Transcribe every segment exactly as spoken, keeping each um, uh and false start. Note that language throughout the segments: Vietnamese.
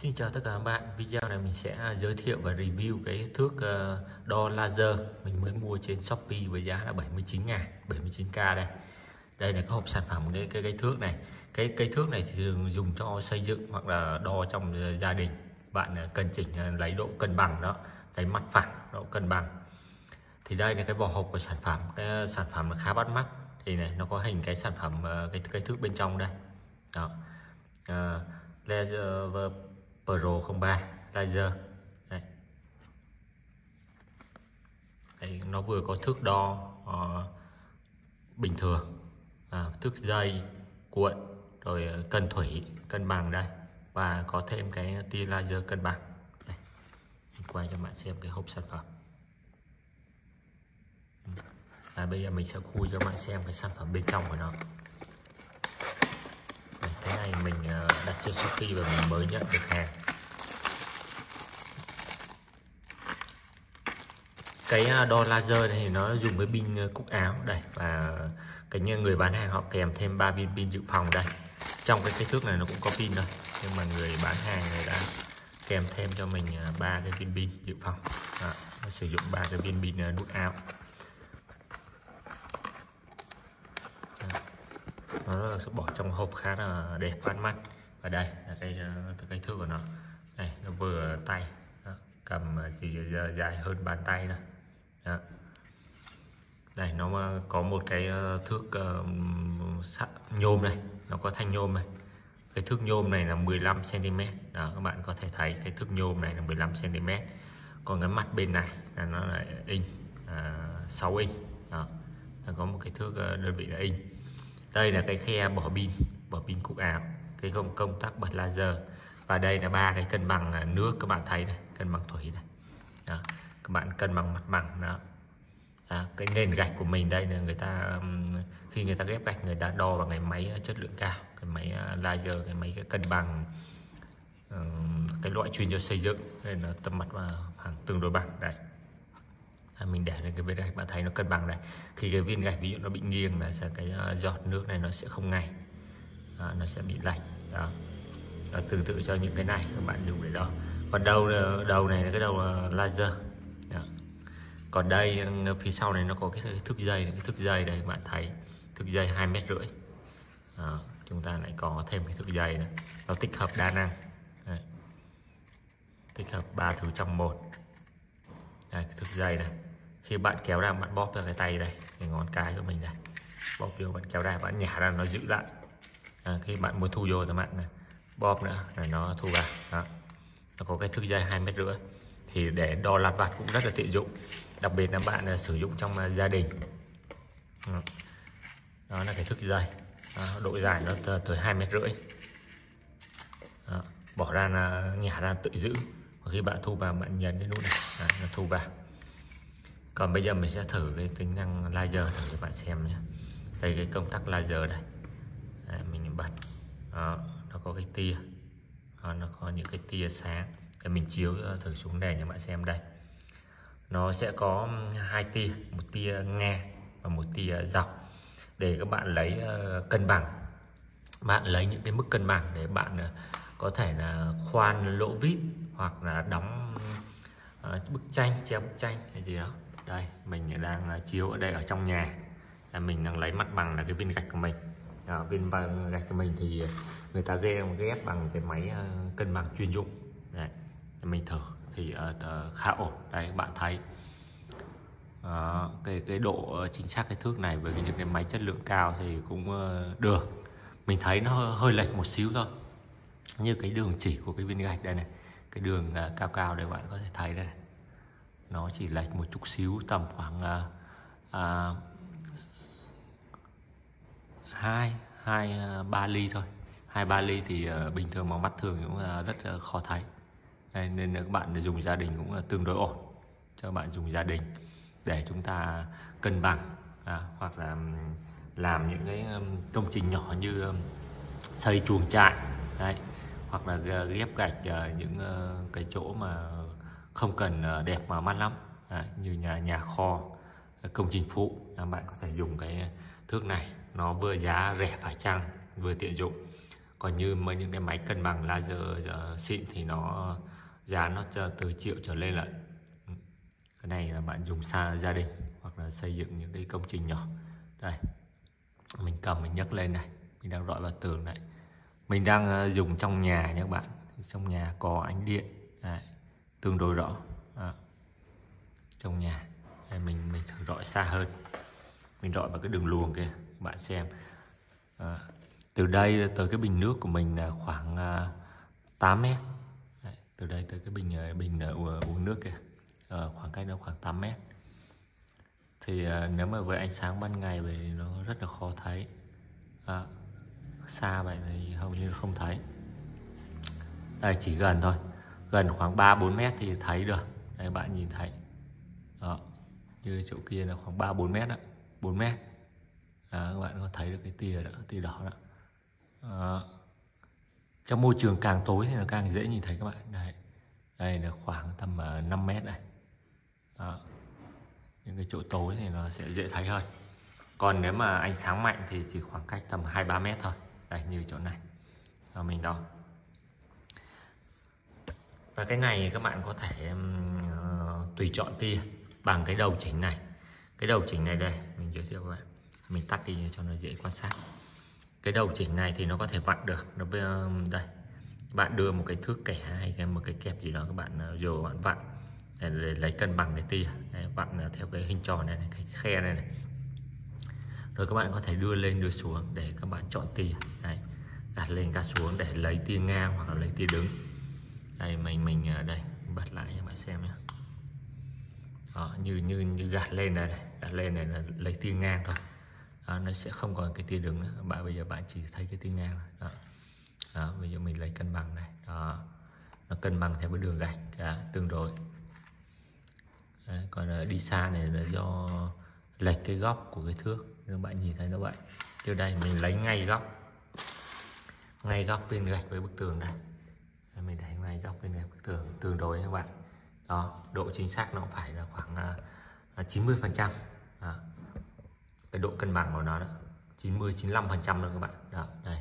Xin chào tất cả các bạn. Video này mình sẽ giới thiệu và review cái thước đo laser mình mới mua trên Shopee với giá là bảy mươi chín ngàn, bảy mươi chín k đây. Đây là cái hộp sản phẩm cái cái, cái thước này. Cái cây thước này thì thường dùng cho xây dựng hoặc là đo trong gia đình. Bạn cần chỉnh lấy độ cân bằng đó, lấy mặt phẳng, độ cân bằng. Thì đây là cái vỏ hộp của sản phẩm. Cái sản phẩm là khá bắt mắt. Thì này nó có hình cái sản phẩm cái cây thước bên trong đây. Đó. Uh, laser Pro không ba laser. Đây. Đây, nó vừa có thước đo uh, bình thường, à, thước dây cuộn, rồi cân thủy, cân bằng đây, và có thêm cái tia laser cân bằng. Đây. Mình quay cho bạn xem cái hộp sản phẩm. À, bây giờ mình sẽ khui cho bạn xem cái sản phẩm bên trong của nó. Đây, cái này mình đặt trên Shopee và mình mới nhận được hàng. Cái đo laser này thì nó dùng cái pin cúc áo đây, và cái người bán hàng họ kèm thêm ba viên pin dự phòng đây. Trong cái cây thước này nó cũng có pin thôi, nhưng mà người bán hàng người đã kèm thêm cho mình ba cái viên pin dự phòng. Đó, nó sử dụng ba cái viên pin nút áo. Đó, nó sẽ bỏ trong hộp khá là đẹp bắt mắt. Và đây là cái cây thước của nó. Đây, nó vừa tay. Đó, cầm chỉ dài hơn bàn tay thôi. Đó. Đây nó có một cái thước uh, sắt nhôm này, nó có thanh nhôm này. Cái thước nhôm này là mười lăm xăng ti mét. Đó, các bạn có thể thấy cái thước nhôm này là mười lăm xăng ti mét. Còn cái mặt bên này là nó là inch, à, sáu inch. Đó. Nó có một cái thước đơn vị là inch. Đây là cái khe bỏ pin, bỏ pin cúc áo, cái công công tắc bật laser. Và đây là ba cái cân bằng nước, các bạn thấy này, cân bằng thủy này. Đó. Các bạn cân bằng mặt bằng đó. À, cái nền gạch của mình đây là người ta khi người ta ghép gạch người ta đo bằng cái máy chất lượng cao, cái máy laser, cái máy cái cân bằng, cái loại chuyên cho xây dựng, nên là tầm mặt vào hàng tương đối bằng đây. À, mình để lên cái viên gạch bạn thấy nó cân bằng này. Khi cái viên gạch ví dụ nó bị nghiêng là sẽ cái giọt nước này nó sẽ không ngay, à, nó sẽ bị lệch đó. Đó, tương tự cho những cái này các bạn dùng để đo. Còn đầu đầu này là cái đầu laser. Đó. Còn đây phía sau này nó có cái thước dây, cái thước dây đây các bạn thấy, thước dây hai mét rưỡi. Chúng ta lại có thêm cái thước dây nữa, nó tích hợp đa năng. Đây. Tích hợp ba thứ trong một. Đây, cái thước dây này, khi bạn kéo ra bạn bóp ra cái tay đây, cái ngón cái của mình đây, bóp vô bạn kéo ra, bạn nhả ra nó giữ lại. À, khi bạn muốn thu vô thì bạn này, bóp nữa là nó thu vào. Đó. Nó có cái thước dây hai mét rưỡi, thì để đo lặt vặt cũng rất là tiện dụng, đặc biệt là bạn là sử dụng trong uh, gia đình. Đó. Đó là cái thước dây. Đó, độ dài nó tới hai mét rưỡi. Đó. Bỏ ra là nhả ra tự giữ, và khi bạn thu vào bạn nhấn cái nút này, à, nó thu vào. Còn bây giờ mình sẽ thử cái tính năng laser thử cho bạn xem nhé. Đây cái công tắc laser đây. Đấy, mình bật. Đó, nó có cái tia. Đó, nó có những cái tia sáng. Để mình chiếu thử xuống đèn cho bạn xem đây. Nó sẽ có hai tia, một tia ngang và một tia dọc, để các bạn lấy uh, cân bằng. Bạn lấy những cái mức cân bằng để bạn uh, có thể là khoan lỗ vít, hoặc là đóng uh, bức tranh, treo bức tranh hay gì đó. Đây mình đang uh, chiếu ở đây ở trong nhà, là mình đang lấy mặt bằng là cái viên gạch của mình. À, viên bằng gạch của mình thì người ta ghép ghép bằng cái máy uh, cân bằng chuyên dụng. Đây, mình thử thì uh, khá ổn. Đây các bạn thấy uh, cái cái độ chính xác cái thước này với những cái máy chất lượng cao thì cũng uh, được. Mình thấy nó hơi lệch một xíu thôi, như cái đường chỉ của cái viên gạch đây này, cái đường uh, cao cao đây bạn có thể thấy đây này. Nó chỉ lệch một chút xíu, tầm khoảng uh, uh, hai hai ba ly thôi. Hai ba ly thì uh, bình thường bằng mắt thường cũng uh, rất uh, khó thấy. Đây, nên các bạn dùng gia đình cũng là tương đối ổn cho bạn dùng gia đình để chúng ta cân bằng, à, hoặc là làm những cái công trình nhỏ như um, xây chuồng trại đấy, hoặc là ghép gạch uh, những uh, cái chỗ mà không cần uh, đẹp mà mắt lắm, à, như nhà nhà kho, công trình phụ, à, bạn có thể dùng cái thước này. Nó vừa giá rẻ phải chăng, vừa tiện dụng. Còn như mấy những cái máy cân bằng laser uh, xịn thì nó giá nó từ triệu trở lên lại. Cái này là bạn dùng xa gia đình hoặc là xây dựng những cái công trình nhỏ. Đây, mình cầm mình nhấc lên này, mình đang rọi vào tường này. Mình đang uh, dùng trong nhà nha các bạn. Trong nhà có ánh điện đây, tương đối rõ. Đó. Trong nhà đây, mình mình thử rọi xa hơn, mình rọi vào cái đường luồng kia bạn xem. À, từ đây tới cái bình nước của mình là khoảng uh, tám mét. Đấy, từ đây tới cái bình uh, bình uh, uống nước kia à, khoảng cách nó khoảng tám mét. Thì uh, nếu mà với ánh sáng ban ngày thì nó rất là khó thấy. À, xa vậy thì hầu như không thấy. Đây chỉ gần thôi, gần khoảng ba bốn mét thì thấy được. Đây bạn nhìn thấy. Đó, như chỗ kia là khoảng ba bốn mét đó, bốn mét. À, các bạn có thấy được cái tia đó, tia đỏ đó. À, trong môi trường càng tối thì nó càng dễ nhìn thấy các bạn. Đây, đây là khoảng tầm uh, năm mét này. À, những cái chỗ tối thì nó sẽ dễ thấy hơn. Còn nếu mà ánh sáng mạnh thì chỉ khoảng cách tầm hai ba mét thôi. Đây như chỗ này. À, mình đo. Và cái này các bạn có thể uh, tùy chọn tia bằng cái đầu chỉnh này. Cái đầu chỉnh này đây, mình giới thiệu các bạn. Mình tắt đi cho nó dễ quan sát. Cái đầu chỉnh này thì nó có thể vặn được. Nó với, đây, bạn đưa một cái thước kẻ hay cái một cái kẹp gì đó các bạn rồi bạn vặn để, để lấy cân bằng cái tia. Đấy, vặn theo cái hình tròn này, này, cái khe này này. Rồi các bạn có thể đưa lên đưa xuống để các bạn chọn tia. Đấy, gạt lên gạt xuống để lấy tia ngang hoặc là lấy tia đứng. Đây mình mình đây mình bật lại cho các bạn xem nhé. Đó, như như như gạt lên này, này gạt lên này là lấy tia ngang thôi. Đó, nó sẽ không còn cái tia đứng nữa. Bạn bây giờ bạn chỉ thấy cái tia ngang này. Đó. Đó, bây giờ mình lấy cân bằng này. Đó, nó cân bằng theo cái đường gạch cả tương đối. Đấy, còn đi xa này là do lệch cái góc của cái thước. Các bạn nhìn thấy nó vậy. Từ đây mình lấy ngay góc, ngay góc bên gạch với bức tường đây. Đấy, mình để ngay góc bên gạch bức tường tương đối các bạn. Đó, độ chính xác nó phải là khoảng uh, chín mươi phần trăm. À, cái độ cân bằng của nó đó, chín mươi chín mươi lăm phần trăm rồi các bạn. Đó, đây.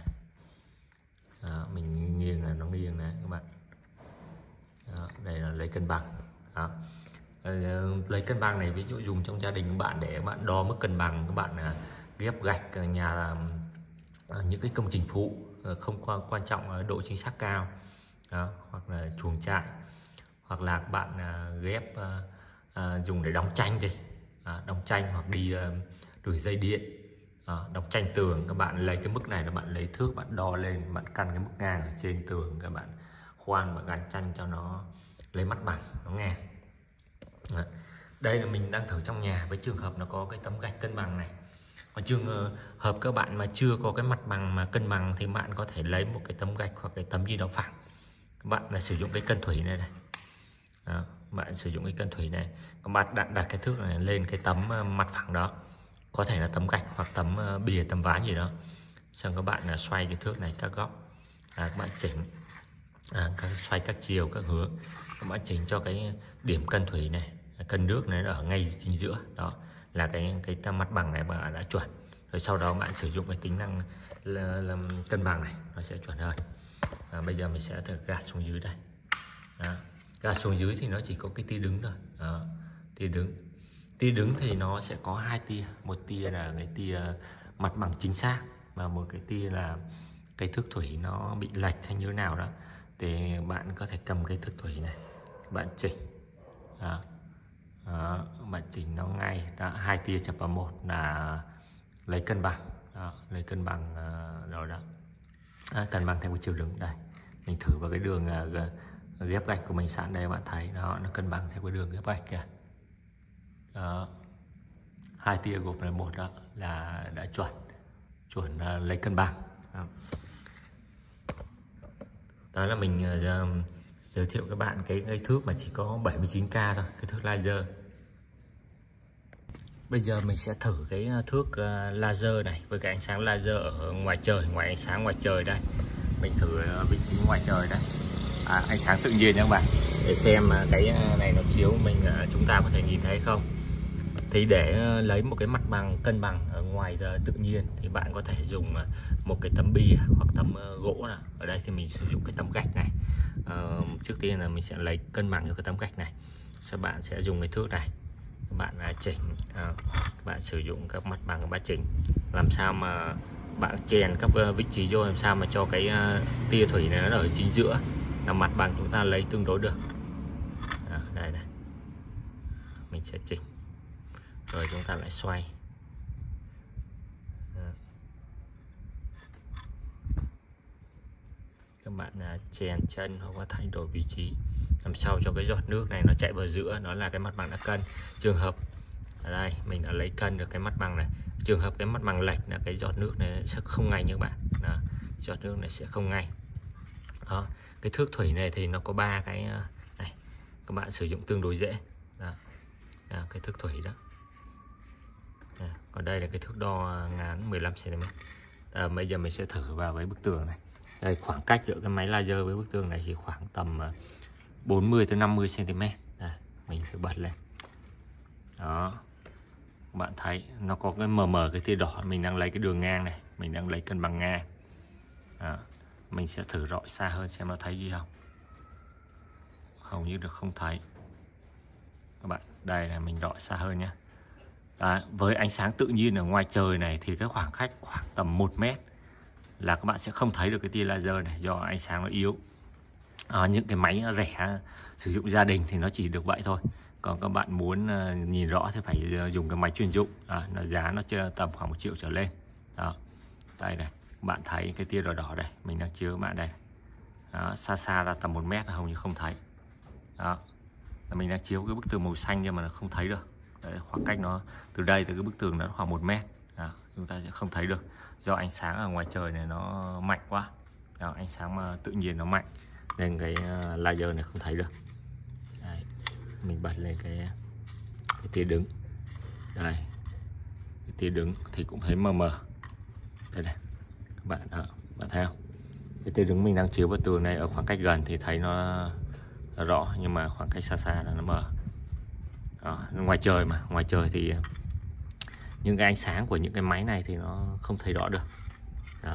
Đó, mình nghiêng là nó nghiêng này các bạn. Đó, đây là lấy cân bằng. Đó. À, lấy cân bằng này ví dụ dùng trong gia đình các bạn để các bạn đo mức cân bằng, các bạn uh, ghép gạch ở nhà là uh, những cái công trình phụ uh, không quan quan trọng uh, độ chính xác cao. Đó, hoặc là chuồng trại, hoặc là các bạn uh, ghép uh, uh, dùng để đóng tranh đi, uh, đóng tranh hoặc đi uh, đường dây điện, uh, đóng tranh tường. Các bạn lấy cái mức này là bạn lấy thước bạn đo lên, bạn căn cái mức ngang ở trên tường, các bạn khoan và gắn tranh cho nó lấy mặt bằng nó ngang. Uh, đây là mình đang thử trong nhà với trường hợp nó có cái tấm gạch cân bằng này. Còn trường hợp các bạn mà chưa có cái mặt bằng mà cân bằng thì bạn có thể lấy một cái tấm gạch hoặc cái tấm gì đó phẳng. Các bạn là sử dụng cái cân thủy này này. Đó, bạn sử dụng cái cân thủy này, các bạn đặt đặt cái thước này lên cái tấm mặt phẳng đó, có thể là tấm gạch hoặc tấm bìa, tấm ván gì đó. Xong các bạn là xoay cái thước này các góc, à, các bạn chỉnh, à, các, xoay các chiều các hướng, các bạn chỉnh cho cái điểm cân thủy này, cân nước này ở ngay chính giữa đó là cái cái mặt bằng này bạn đã chuẩn. Rồi sau đó bạn sử dụng cái tính năng là, là cân bằng này nó sẽ chuẩn hơn. À, bây giờ mình sẽ thử gạt xuống dưới đây. Đó. Gạt xuống dưới thì nó chỉ có cái tia đứng thôi. Đó. Tia đứng, tia đứng thì nó sẽ có hai tia, một tia là cái tia mặt bằng chính xác và một cái tia là cái thước thủy nó bị lệch hay như thế nào đó. Thì bạn có thể cầm cái thước thủy này, bạn chỉnh. Đó. Đó. Bạn chỉnh nó ngay. Đó. Hai tia chập vào một là lấy cân bằng. Đó. Lấy cân bằng rồi đó. À, cân bằng theo cái chiều đứng đây. Mình thử vào cái đường uh, ghép gạch của mình sẵn đây, bạn thấy đó, nó cân bằng theo cái đường ghép gạch kìa. Đó. Hai tia gộp là một đó là đã chuẩn chuẩn uh, lấy cân bằng. Đó, đó là mình uh, giới thiệu các bạn cái, cái thước mà chỉ có bảy mươi chín K thôi, cái thước laser. Bây giờ mình sẽ thử cái thước uh, laser này với cái ánh sáng laser ở ngoài trời, ngoài ánh sáng ngoài trời đây. Mình thử uh, vị trí ngoài trời đây, à, ánh sáng tự nhiên nha các bạn, để xem uh, cái này nó chiếu mình uh, chúng ta có thể nhìn thấy không. Thì để lấy một cái mặt bằng cân bằng ở ngoài tự nhiên thì bạn có thể dùng một cái tấm bia hoặc tấm gỗ này. Ở đây thì mình sử dụng cái tấm gạch này. À, trước tiên là mình sẽ lấy cân bằng cho cái tấm gạch này. Sau bạn sẽ dùng cái thước này, các bạn chỉnh, à, các bạn sử dụng các mặt bằng các bạn chỉnh làm sao mà bạn chèn các vị trí vô, làm sao mà cho cái uh, tia thủy này nó ở chính giữa, là mặt bằng chúng ta lấy tương đối được. À, đây này, mình sẽ chỉnh rồi chúng ta lại xoay. À, các bạn uh, chèn chân hoặc là thay đổi vị trí làm sao cho cái giọt nước này nó chạy vào giữa, nó là cái mặt bằng đã cân. Trường hợp ở đây mình đã lấy cân được cái mặt bằng này, trường hợp cái mặt bằng lệch là cái giọt nước này sẽ không ngay như các bạn. Đó, giọt nước này sẽ không ngay. Đó, cái thước thủy này thì nó có ba cái này, các bạn sử dụng tương đối dễ. Đó, đó, cái thước thủy đó. Đó, còn đây là cái thước đo ngắn mười lăm xăng ti mét. À, bây giờ mình sẽ thử vào với bức tường này. Đây, khoảng cách giữa cái máy laser với bức tường này thì khoảng tầm bốn mươi tới năm mươi xăng ti mét. Đây, mình sẽ bật lên. Đó, bạn thấy nó có cái mờ mờ cái tia đỏ. Mình đang lấy cái đường ngang này, mình đang lấy cân bằng ngang. Đó, mình sẽ thử rọi xa hơn xem nó thấy gì không. Hầu như được không thấy các bạn. Đây là mình rọi xa hơn nhé. Đấy, với ánh sáng tự nhiên ở ngoài trời này thì cái khoảng cách khoảng tầm một mét là các bạn sẽ không thấy được cái tia laser này, do ánh sáng nó yếu. À, những cái máy rẻ sử dụng gia đình thì nó chỉ được vậy thôi. Còn các bạn muốn uh, nhìn rõ thì phải dùng cái máy chuyên dụng. À, nó giá nó chưa tầm khoảng một triệu trở lên. Đó, đây này, bạn thấy cái tia đỏ đỏ đây, mình đang chiếu các bạn đây. Đó, xa xa ra tầm một mét là hầu như không thấy. Đó, mình đang chiếu cái bức tường màu xanh nhưng mà nó không thấy được. Đấy, khoảng cách nó từ đây tới cái bức tường nó khoảng một mét. Đó, chúng ta sẽ không thấy được do ánh sáng ở ngoài trời này nó mạnh quá. Đó, ánh sáng mà tự nhiên nó mạnh nên cái uh, laser này không thấy được. Đây, mình bật lên cái cái tia đứng. Đây, cái tia đứng thì cũng thấy mờ mờ. Đây này, các bạn đó, bạn thấy không? Cái tia đứng mình đang chiếu vào tường này ở khoảng cách gần thì thấy nó, nó rõ, nhưng mà khoảng cách xa xa là nó mờ. Đó, ngoài trời mà, ngoài trời thì những cái ánh sáng của những cái máy này thì nó không thấy rõ được. Đó,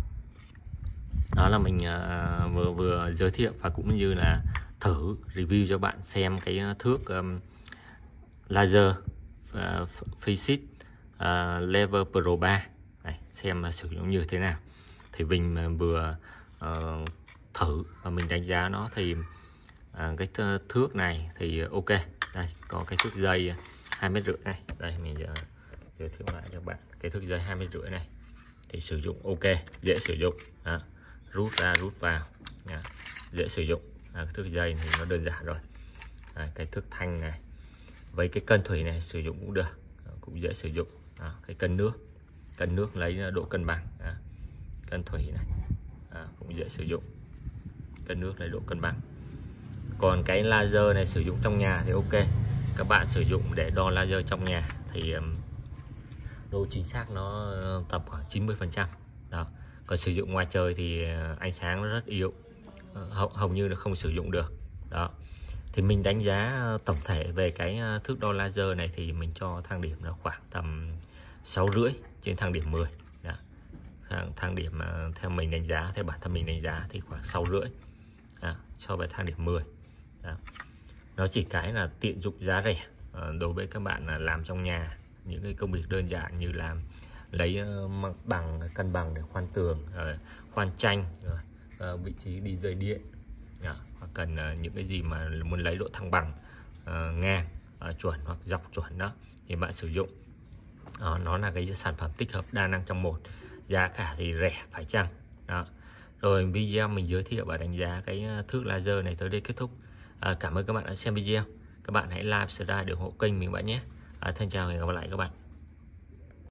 đó là mình uh, vừa vừa giới thiệu và cũng như là thử review cho bạn xem cái thước um, laser uh, Physys uh, Level Pro ba này, xem uh, sử dụng như thế nào. Thì mình uh, vừa uh, thử và mình đánh giá nó thì uh, cái thước này thì ok. Đây có cái thước dây hai mét rưỡi này, đây mình uh, giới thiệu lại cho bạn cái thước dây hai mét rưỡi này thì sử dụng ok, dễ sử dụng. Đó, rút ra rút vào. Đó, dễ sử dụng. À, cái thước dây thì nó đơn giản rồi. À, cái thước thanh này với cái cân thủy này sử dụng cũng được, à, cũng dễ sử dụng. À, cái cân nước, cân nước lấy độ cân bằng. À, cân thủy này à, cũng dễ sử dụng, cân nước lấy độ cân bằng. Còn cái laser này sử dụng trong nhà thì ok. Các bạn sử dụng để đo laser trong nhà thì um, độ chính xác nó tầm khoảng chín mươi phần trăm. Đó, còn sử dụng ngoài trời thì ánh sáng nó rất yếu, hầu, hầu như là không sử dụng được. Đó, thì mình đánh giá tổng thể về cái thước đo laser này thì mình cho thang điểm là khoảng tầm sáu rưỡi trên thang điểm mười. Đó, thang, thang điểm theo mình đánh giá, theo bản thân mình đánh giá thì khoảng sáu rưỡi so với thang điểm mười. Đó, nó chỉ cái là tiện dụng giá rẻ đối với các bạn làm trong nhà những cái công việc đơn giản như là lấy mặt bằng cân bằng để khoan tường, khoan tranh, vị trí đi dây điện, hoặc cần những cái gì mà muốn lấy độ thăng bằng ngang chuẩn hoặc dọc chuẩn đó thì bạn sử dụng. Đó, nó là cái sản phẩm tích hợp đa năng trong một, giá cả thì rẻ phải chăng. Đó, rồi video mình giới thiệu và đánh giá cái thước laser này tới đây kết thúc. À, cảm ơn các bạn đã xem video. Các bạn hãy like, subscribe để ủng hộ kênh mình bạn nhé. À, thân chào và hẹn gặp lại các bạn.